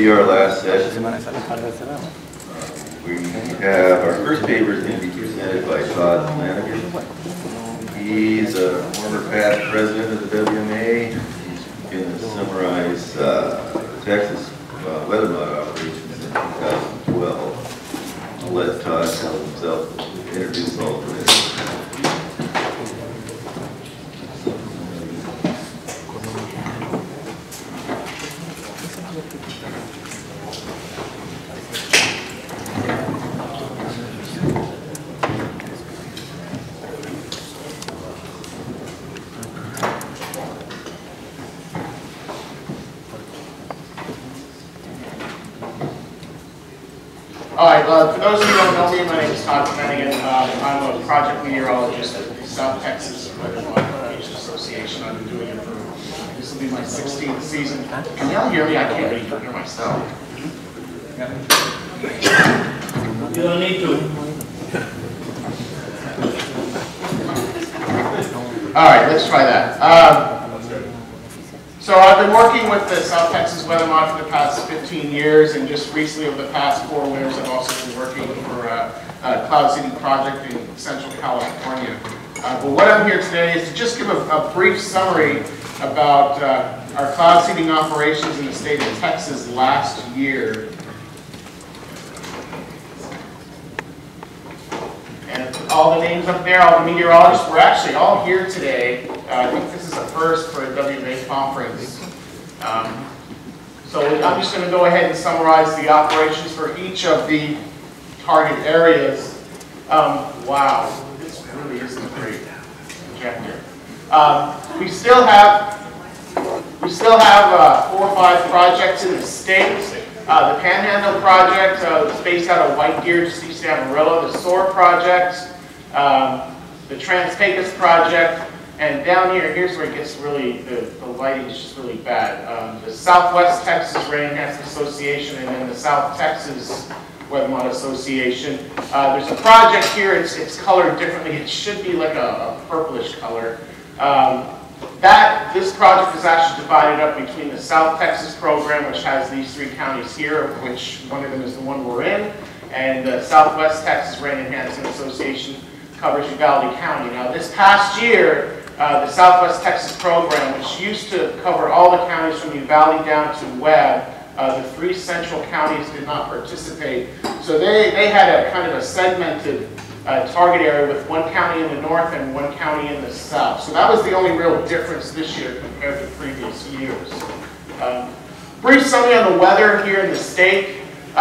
be our last session. We have our first paper is going to be presented by Todd Flanagan. He's a former past president of the WMA. He's going to summarize the Texas Weather Modification operations in 2012. I'll let Todd tell himself, introduce all of this. All right, for those of you who don't know me, my name is Todd Flanagan. I'm a project meteorologist at the South Texas Weather Modification Association. I've been doing it for, this will be my 16th season. Can y'all hear me? I can't really hear myself. You don't need to. All right, let's try that. So I've been working with the South Texas Weather Mod for the past 15 years, and just recently over the past 4 winters, I've also been working for a cloud seeding project in Central California. But what I'm here today is to just give a brief summary about our cloud seeding operations in the state of Texas last year. And all the names up there, all the meteorologists, we're actually all here today. I think this is a first for a WMA conference. So I'm just going to go ahead and summarize the operations for each of the target areas. Wow, this really isn't a great projector. We still have 4 or 5 projects in the state. The Panhandle project is based out of White Deer, just east of Amarillo. The SOAR project, the Trans-Pecos project, and down here, here's where it gets really, the lighting is just really bad. The Southwest Texas Rain Enhancement Association, and then the South Texas Weather Mod Association. There's a project here, it's colored differently. It should be like a purplish color. This project is actually divided up between the South Texas program, which has these 3 counties here, of which one of them is the one we're in, and the Southwest Texas Rain Enhancement Association covers Uvalde County. Now, this past year, the Southwest Texas program, which used to cover all the counties from Uvalde down to Webb, the 3 central counties did not participate. So they had a kind of a segmented target area with 1 county in the north and 1 county in the south. So that was the only real difference this year compared to previous years. Brief summary on the weather here in the state.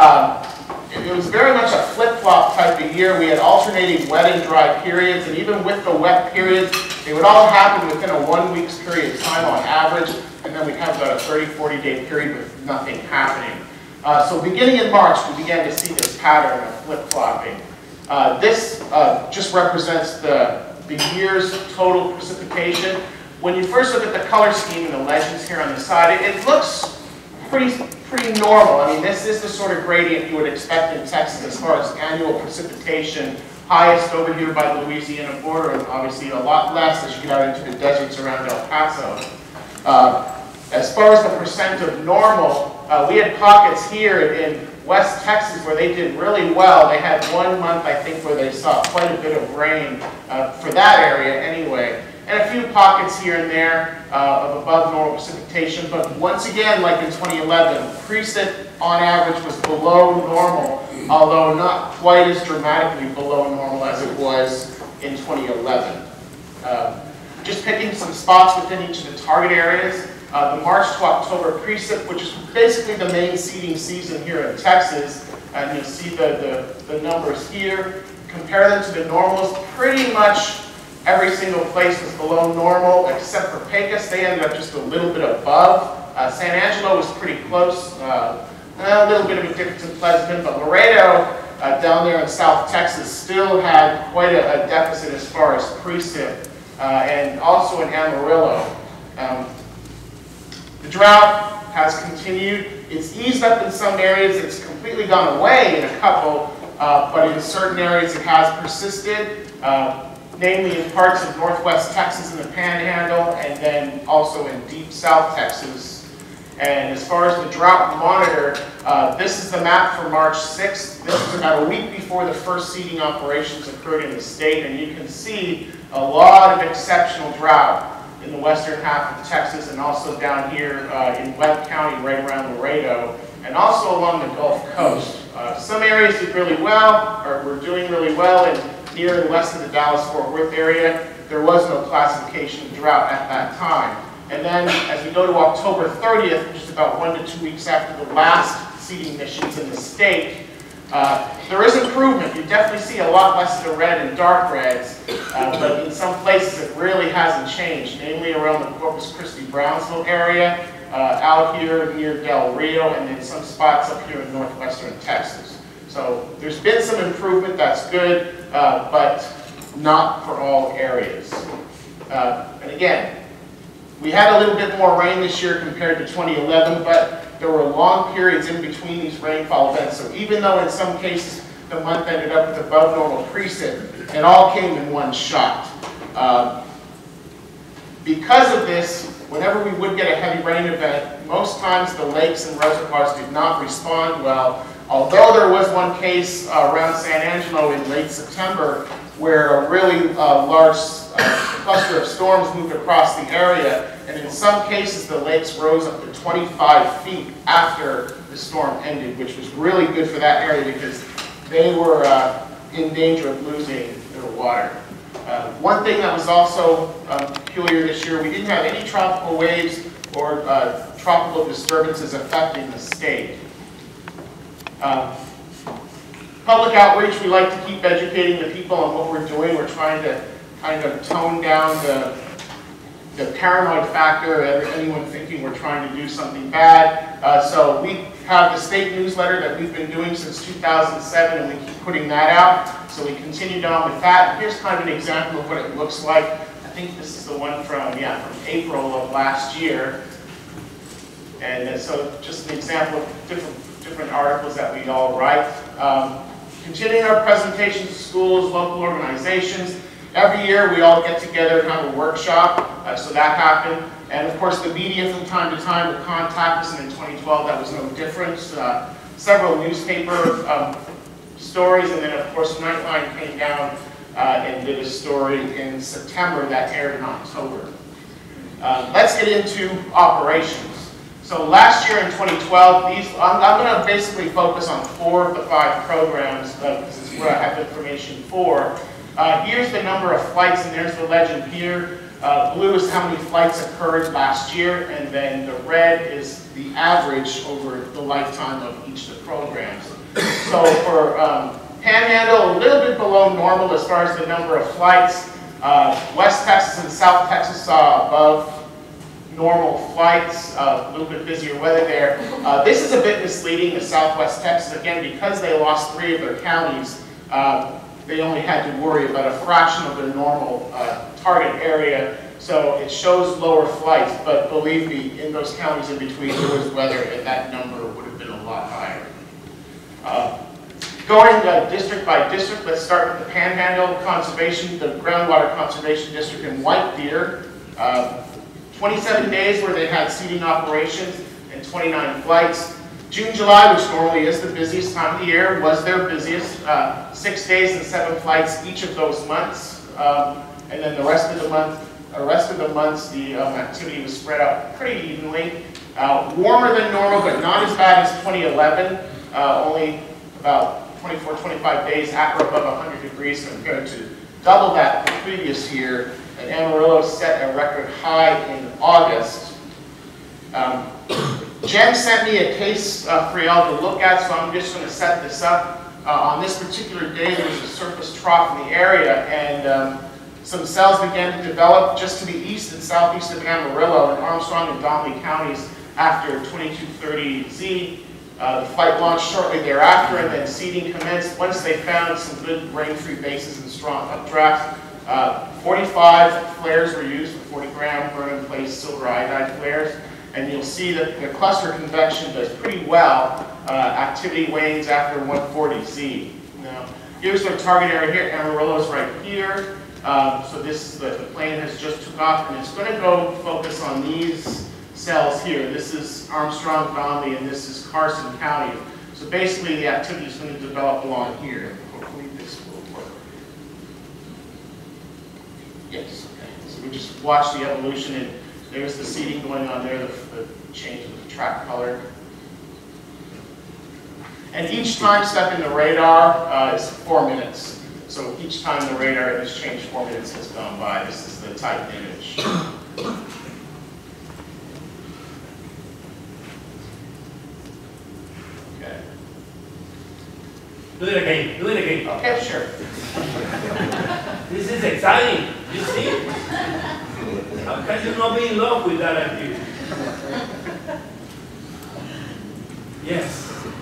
It was very much a flip-flop type of year. We had alternating wet and dry periods, and even with the wet periods, they would all happen within a 1 week's period of time on average, and then we'd have about a 30-40 day period with nothing happening. So beginning in March, we began to see this pattern of flip-flopping. This just represents the year's total precipitation. When you first look at the color scheme and the legends here on the side, it looks pretty normal. I mean, this is the sort of gradient you would expect in Texas as far as annual precipitation. Highest over here by the Louisiana border, and obviously a lot less as you get out into the deserts around El Paso. As far as the percent of normal, we had pockets here in West Texas where they did really well. They had 1 month, I think, where they saw quite a bit of rain for that area anyway. And a few pockets here and there of above normal precipitation. But once again, like in 2011, precip on average was below normal, although not quite as dramatically below normal as it was in 2011. Just picking some spots within each of the target areas. The March to October precip, which is basically the main seeding season here in Texas. And you'll see the numbers here. Compare them to the normals. Pretty much every single place was below normal except for Pecos. They ended up just a little bit above. San Angelo was pretty close. A little bit of a difference in Pleasanton, but Laredo down there in South Texas still had quite a deficit as far as precip, and also in Amarillo. The drought has continued. It's eased up in some areas. It's completely gone away in a couple, but in certain areas it has persisted, namely in parts of northwest Texas and the Panhandle, and then also in deep South Texas. And as far as the drought monitor, this is the map for March 6th. This is about a week before the first seeding operations occurred in the state, and you can see a lot of exceptional drought in the western half of Texas and also down here in Webb County, right around Laredo, and also along the Gulf Coast. Some areas did really well, or were doing really well, and near and west of the Dallas-Fort Worth area, there was no classification of drought at that time. And then as we go to October 30th, which is about 1 to 2 weeks after the last seeding missions in the state, there is improvement. You definitely see a lot less of the red and dark reds, but in some places it really hasn't changed, namely around the Corpus Christi-Brownsville area, out here near Del Rio, and then some spots up here in northwestern Texas. So there's been some improvement, that's good, but not for all areas. And again, we had a little bit more rain this year compared to 2011, but there were long periods in between these rainfall events. So even though in some cases the month ended up with above normal precip, it all came in one shot. Because of this, whenever we would get a heavy rain event, most times the lakes and reservoirs did not respond well. Although there was one case around San Angelo in late September where a really large cluster of storms moved across the area, and in some cases the lakes rose up to 25 feet after the storm ended, which was really good for that area because they were in danger of losing their water. One thing that was also peculiar this year, we didn't have any tropical waves or tropical disturbances affecting the state. Public outreach, we like to keep educating the people on what we're doing. We're trying to kind of tone down the paranoid factor of anyone thinking we're trying to do something bad. So we have the state newsletter that we've been doing since 2007, and we keep putting that out. So we continued on with that. Here's kind of an example of what it looks like. I think this is the one from April of last year. And so just an example of different articles that we all write. Continuing our presentations to schools, local organizations. Every year we all get together and have a workshop, so that happened. And of course the media from time to time would contact us, and in 2012 that was no different. Several newspaper stories, and then of course Nightline came down and did a story in September that aired in October. Let's get into operations. So last year in 2012, I'm going to basically focus on 4 of the 5 programs because this is what I have information for. Here's the number of flights, and there's the legend here. Blue is how many flights occurred last year, and then the red is the average over the lifetime of each of the programs. So for Panhandle, a little bit below normal as far as the number of flights. West Texas and South Texas saw above normal flights, a little bit busier weather there. This is a bit misleading to Southwest Texas, again, because they lost 3 of their counties. They only had to worry about a fraction of their normal target area, so it shows lower flights, but believe me, in those counties in between there was weather and that number would have been a lot higher. Going district by district, let's start with the Panhandle Conservation, the Groundwater Conservation District in White Deer. 27 days where they had seeding operations and 29 flights. June, July, which normally is the busiest time of the year, was their busiest. 6 days and 7 flights each of those months. And then the rest of the months, the activity was spread out pretty evenly. Warmer than normal, but not as bad as 2011. Only about 24, 25 days at or above 100 degrees compared to double that the previous year. And Amarillo set a record high in August. Jen sent me a case for y'all to look at, so I'm just going to set this up. On this particular day, there was a surface trough in the area, and some cells began to develop just to the east and southeast of Amarillo in Armstrong and Donley counties after 2230Z. The flight launched shortly thereafter, and then seeding commenced once they found some good rain-free bases and strong updrafts. 45 flares were used, 40-gram burn-in-place silver iodide flares, and you'll see that the cluster convection does pretty well. Activity wanes after 140Z. Now, here's our target area here. Amarillo's right here. So this the plane has just took off, and it's going to go focus on these cells here. This is Armstrong, Donley, and this is Carson County. So basically the activity is going to develop along here. Hopefully this will work. Yes, okay. So we just watch the evolution, and there's the seeding going on there, the change of the track color. And each time step in the radar is 4 minutes. So each time the radar has changed, 4 minutes has gone by. This is the type image. Okay. Do it again. Do it again. Okay, sure. This is exciting. You see? How can you not be in love with that activity? Yes.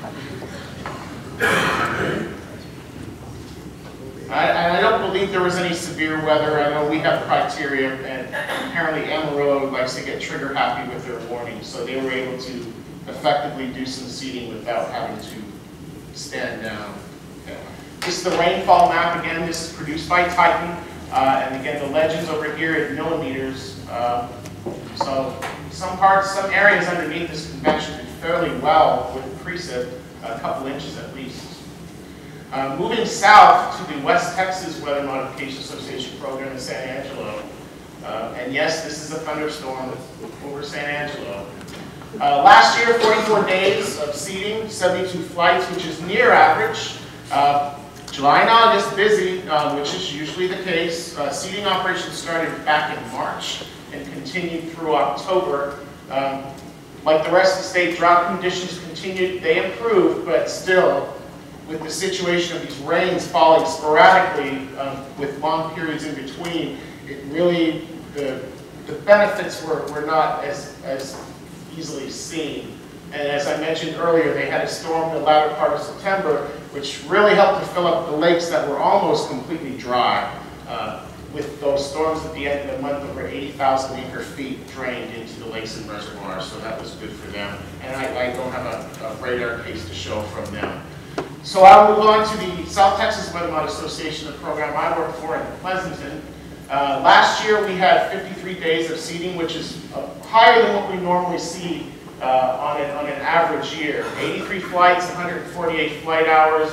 I don't believe there was any severe weather. I know we have criteria, and apparently Amarillo likes to get trigger happy with their warnings, so they were able to effectively do some seeding without having to stand down. Okay. This is the rainfall map. Again, this is produced by Titan, and again, the legends over here in millimeters. So some areas underneath this convection did fairly well with precip, a couple inches at least. Moving south to the West Texas Weather Modification Association program in San Angelo. And yes, this is a thunderstorm over San Angelo. Last year, 44 days of seeding, 72 flights, which is near average. July and August, busy, which is usually the case. Seeding operations started back in March and continued through October. Like the rest of the state, drought conditions continued. They improved, but still, with the situation of these rains falling sporadically with long periods in between, it really, the benefits were not as easily seen. And as I mentioned earlier, they had a storm in the latter part of September, which really helped to fill up the lakes that were almost completely dry. With those storms at the end of the month, over 80,000 acre-feet drained into the lakes and reservoirs, so that was good for them. And I don't have a radar case to show from them. So I'll move on to the South Texas Weather Modification Association, the program I work for in Pleasanton. Last year we had 53 days of seeding, which is higher than what we normally see on an average year. 83 flights, 148 flight hours.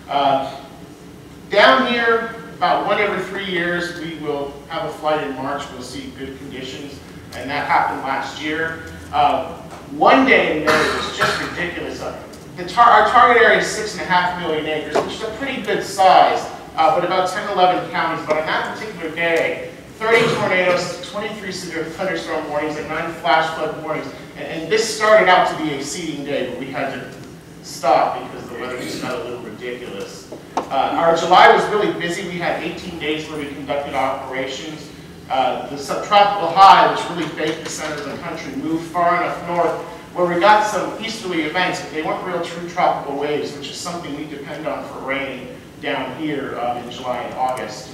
Down here, about 1 every 3 years, we will have a flight in March. We'll see good conditions, and that happened last year. One day in May was just ridiculous. Our target area is 6.5 million acres, which is a pretty good size, but about 10, 11 counties. But on that particular day, 30 tornadoes, 23 severe thunderstorm warnings, and 9 flash flood warnings. And this started out to be a seeding day, but we had to stop because the weather just got a little ridiculous. Our July was really busy. We had 18 days where we conducted operations. The subtropical high, which really baked the center of the country, moved far enough north where we got some easterly events, but they weren't real true tropical waves, which is something we depend on for rain down here in July and August.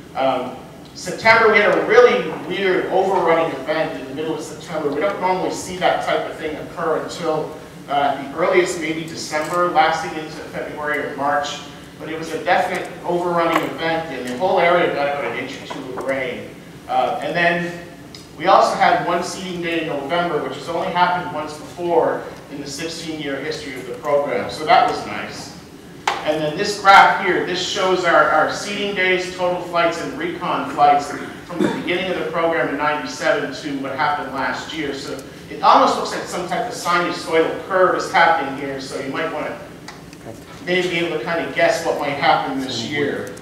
September, we had a really weird overrunning event in the middle of September. We don't normally see that type of thing occur until the earliest, maybe December, lasting into February or March. But it was a definite overrunning event, and the whole area got about 1 inch or 2 of rain. And then we also had one seeding day in November, which has only happened once before in the 16-year history of the program. So that was nice. And then this graph here, this shows our seeding days, total flights, and recon flights from the beginning of the program in '97 to what happened last year. So it almost looks like some type of sinusoidal curve is happening here, so you might want to maybe be able to kind of guess what might happen this year.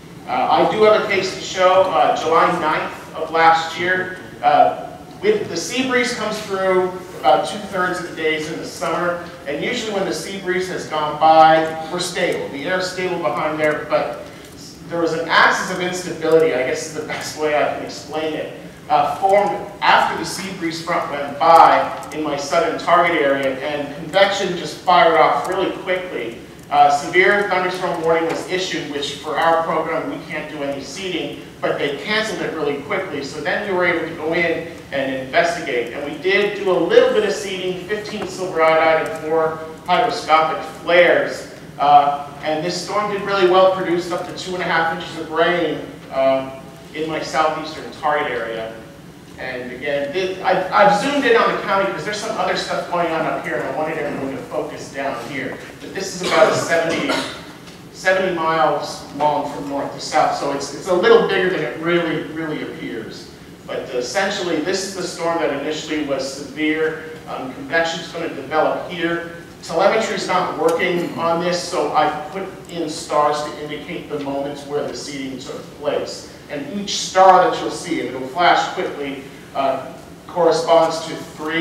I do have a case to show. July 9th of last year, with the sea breeze comes through about 2/3 of the days in the summer, and usually when the sea breeze has gone by, we're stable. The air is stable behind there, but there was an axis of instability, I guess is the best way I can explain it, formed after the sea breeze front went by in my southern target area, and convection just fired off really quickly. Severe thunderstorm warning was issued, which for our program we can't do any seeding, but they canceled it really quickly. So then we were able to go in and investigate. And we did do a little bit of seeding, 15 silver iodide and 4 hygroscopic flares. And this storm did really well, produced up to 2.5 inches of rain in my southeastern target area. And again, I've zoomed in on the county because there's some other stuff going on up here, and I wanted everyone to focus down here. But this is about a 70 miles long from north to south, so it's a little bigger than it really appears. But essentially, this is the storm that initially was severe. Convection is going to develop here. Telemetry is not working on this, so I've put in stars to indicate the moments where the seeding took place. And each star that you'll see, and it'll flash quickly, corresponds to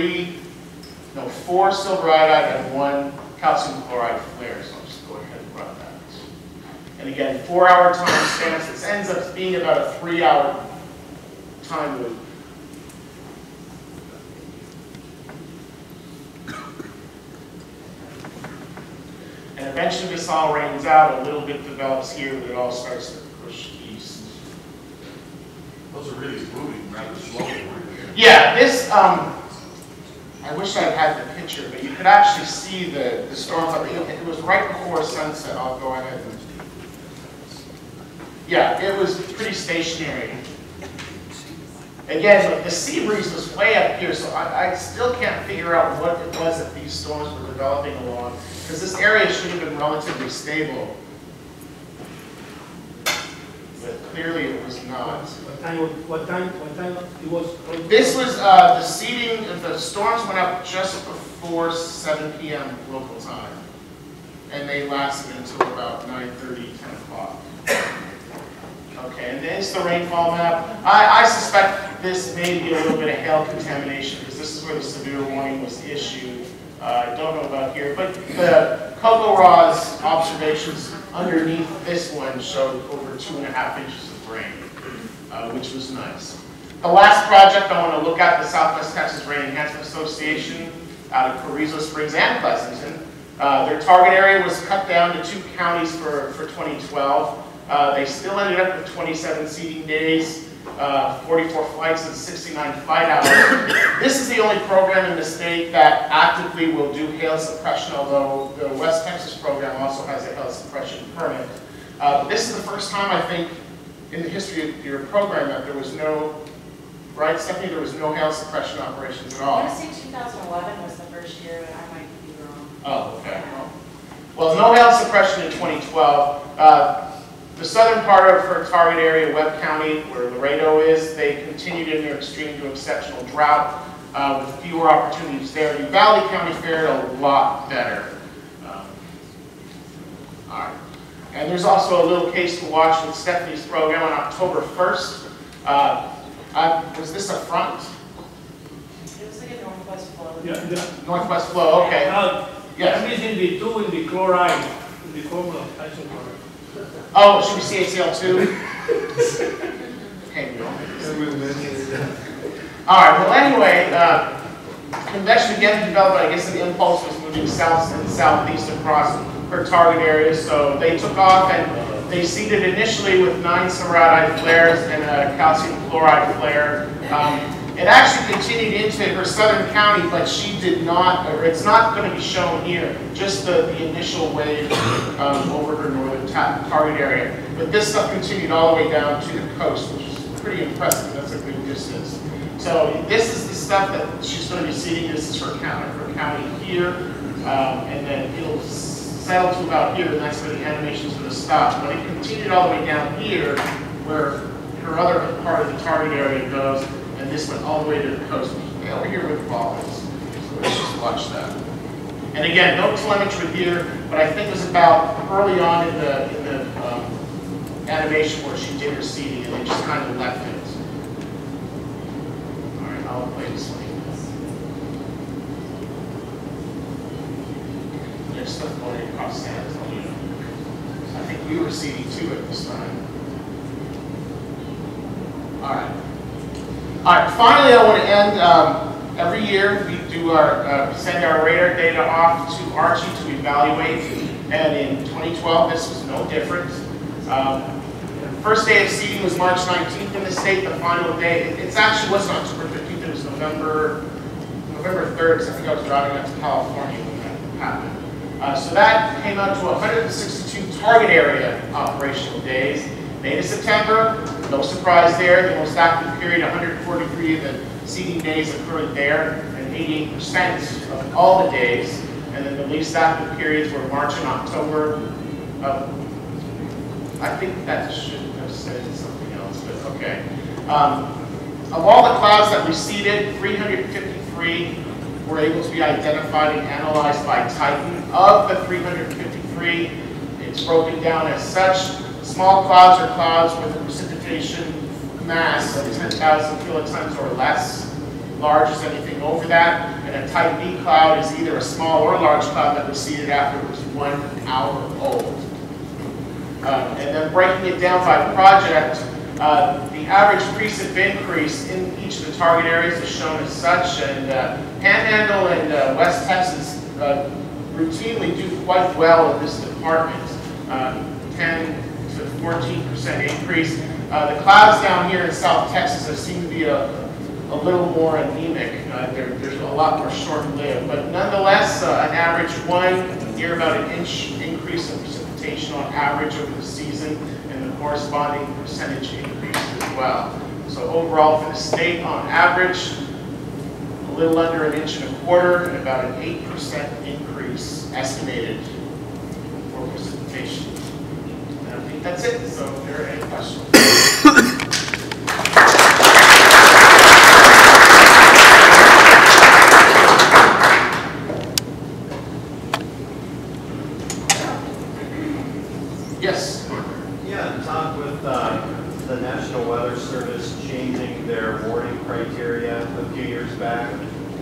4 silver iodide and 1 calcium chloride flare. So I'll just go ahead and run that. And again, 4-hour time stamps. This ends up being about a 3-hour time loop. And eventually this all rains out, a little bit develops here, but it all starts to push east. Those are really moving rather slowly. Yeah, this, I wish I had the picture, but you could actually see the storm. It was right before sunset. I'll go ahead and, yeah, it was pretty stationary. Again, the sea breeze was way up here, so I still can't figure out what it was that these storms were developing along, because this area should have been relatively stable. But clearly it was not. What time it was? This was the seeding, the storms went up just before 7 p.m. local time. And they lasted until about 9:30, 10 o'clock. Okay, and there's the rainfall map. I suspect this may be a little bit of hail contamination because this is where the severe warning was issued. I don't know about here, but the Cocoa Raw's observations underneath this one showed over 2.5 inches of rain, which was nice. The last project I want to look at, the Southwest Texas Rain Enhancement Association out of Carrizo Springs and Pleasanton. Their target area was cut down to 2 counties for 2012. They still ended up with 27 seeding days, 44 flights, and 69 flight hours. This is the only program in the state that actively will do hail suppression, although the West Texas program also has a hail suppression permit. This is the first time, I think, in the history of your program that there was no, right, Stephanie, there was no hail suppression operations at all. I want to say 2011 was the first year, but I might be wrong. Oh, okay. Well, no hail suppression in 2012. The southern part of her target area, Webb County, where Laredo is, they continued in their extreme to exceptional drought with fewer opportunities there. Uvalde County fared a lot better. All right. And there's also a little case to watch with Stephanie's program on October 1st. Was this a front? It was like a northwest flow. Yeah. Northwest flow, okay. Yes. I'm missing the 2 in the chloride, in the formula, calcium chloride. Oh, should we see ACL2? Okay, we don't. All right, well anyway, convection again developed, I guess the impulse was moving south and southeast across her target area, so they took off and they seeded initially with 9 silver iodide flares and a calcium chloride flare. It actually continued into her southern county, but she did not, or it's not going to be shown here, just the initial wave over her northern target area. But this stuff continued all the way down to the coast, which is pretty impressive. That's a good distance. So this is the stuff that she's going to be seeding. This is her county here, and then it'll settle to about here, and that's where the animation's going to stop. But it continued all the way down here, where her other part of the target area goes. And this went all the way to the coast, over here where the ball is. So let's just watch that. And again, no telemetry here, but I think it was about early on in the animation where she did her seeding, and they just kind of left it. All right, I'll play this one. There's stuff going across San Antonio. I think we were seeding too at this time. All right. All right, finally I want to end, every year we do send our radar data off to Archie to evaluate, and in 2012 this was no different. First day of seeding was March 19th in the state, the final day, it actually wasn't October 15th, it was November 3rd, because I think I was driving up to California when that happened. So that came out to 162 target area operational days. May to September, No surprise there. The most active period, 143 of the seeding days occurred there, and 88% of all the days. And then the least active periods were March and October. I think that should have said something else, but okay. Of all the clouds that we seeded, 353 were able to be identified and analyzed by Titan. Of the 353, it's broken down as such. Small clouds are clouds with a precipitation mass of 10,000 kilotons or less. Large is anything over that. And a type B cloud is either a small or large cloud that was seeded after it was 1 hour old. And then breaking it down by project, the average precip increase in each of the target areas is shown as such. And Panhandle and West Texas routinely do quite well in this department. 10 to 14% increase. The clouds down here in South Texas seem to be a little more anemic. There's a lot more short-lived, but nonetheless, an average 1 near about an inch increase in precipitation on average over the season, and the corresponding percentage increase as well. So overall, for the state, on average, a little under an inch and a quarter, and about an 8% increase estimated for precipitation. And I think that's it. So if there are any questions. Yes. Yeah, Todd, with the National Weather Service changing their warning criteria a few years back,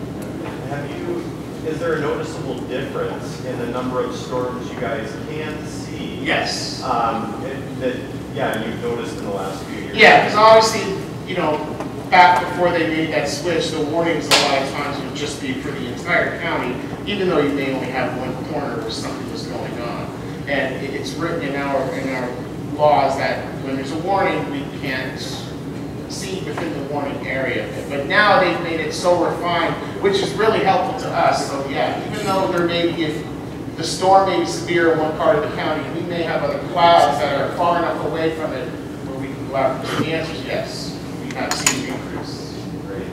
is there a noticeable difference in the number of storms you guys can see? Yes. That you've noticed in the last few years? Yeah, because obviously, you know, back before they made that switch, the warnings a lot of times would just be for the entire county, even though you may only have one corner where something was going on. And it's written in our laws that when there's a warning, we can't see within the warning area. But now they've made it so refined, which is really helpful to us. So yeah, even though there may be, if the storm may be severe in one part of the county, we may have other clouds that are far enough away from it where we can go out. So the answer is yes, we have seen an increase. Great.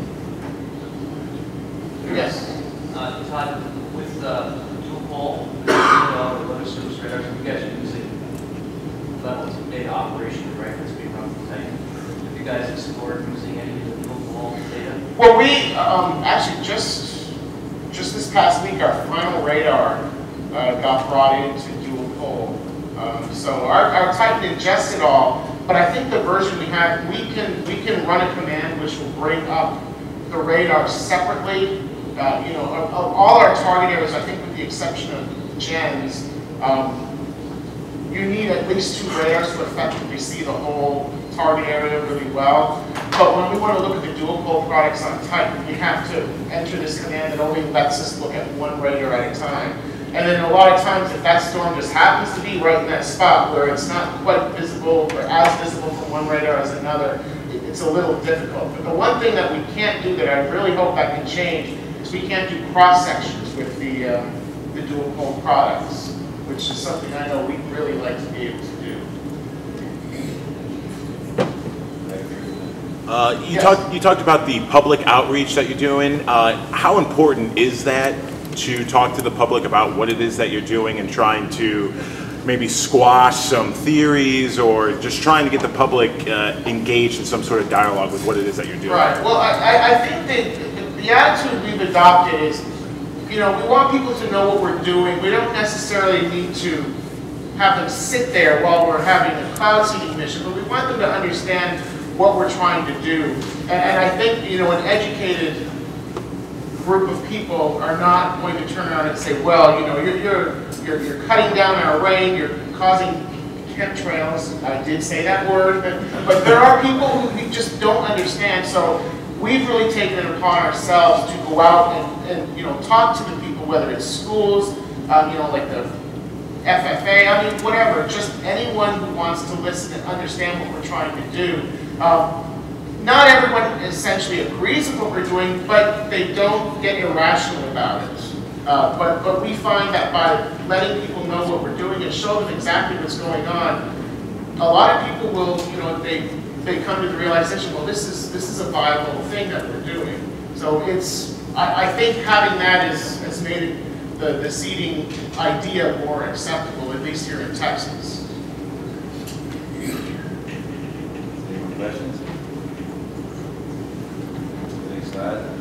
Yes. Todd, with dual pole, the weather service radars, you guys are using levels of data operation, right? That's being run from Titan. Have you guys explored using any of the dual pole data? Well, we actually just this past week, our final radar got brought into dual pole. So our Titan ingests it all, but I think the version we have, we can run a command which will bring up the radar separately. You know, of all our target areas, I think with the exception of gens, you need at least 2 radars to effectively see the whole target area really well. But when we want to look at the dual pole products on Titan, we have to enter this command that only lets us look at 1 radar at a time. And then a lot of times, if that storm just happens to be right in that spot where it's not quite visible or as visible from one radar as another, it's a little difficult. But the one thing that we can't do that I really hope that can change is we can't do cross sections with the dual pole products, which is something I know we'd really like to be able to do. You talked about the public outreach that you're doing. How important is that to talk to the public about what it is that you're doing and trying to maybe squash some theories or just trying to get the public engaged in some sort of dialogue with what it is that you're doing? Right. Well, I think that the attitude we've adopted is, you know, we want people to know what we're doing. We don't necessarily need to have them sit there while we're having a cloud seeding mission, but we want them to understand what we're trying to do. And I think, you know, an educated group of people are not going to turn around and say, well, you know, you're cutting down our rain, you're causing chemtrails. I did say that word, but there are people who we just don't understand. So we've really taken it upon ourselves to go out and you know, talk to the people, whether it's schools, you know, like the FFA, I mean, whatever, just anyone who wants to listen and understand what we're trying to do. Not everyone essentially agrees with what we're doing, but they don't get irrational about it. But we find that by letting people know what we're doing and show them exactly what's going on, a lot of people will, you know, they they come to the realization, well, this is a viable thing that we're doing. So I think having that has made it, the seeding idea more acceptable, at least here in Texas. Any more questions? Thanks, Todd.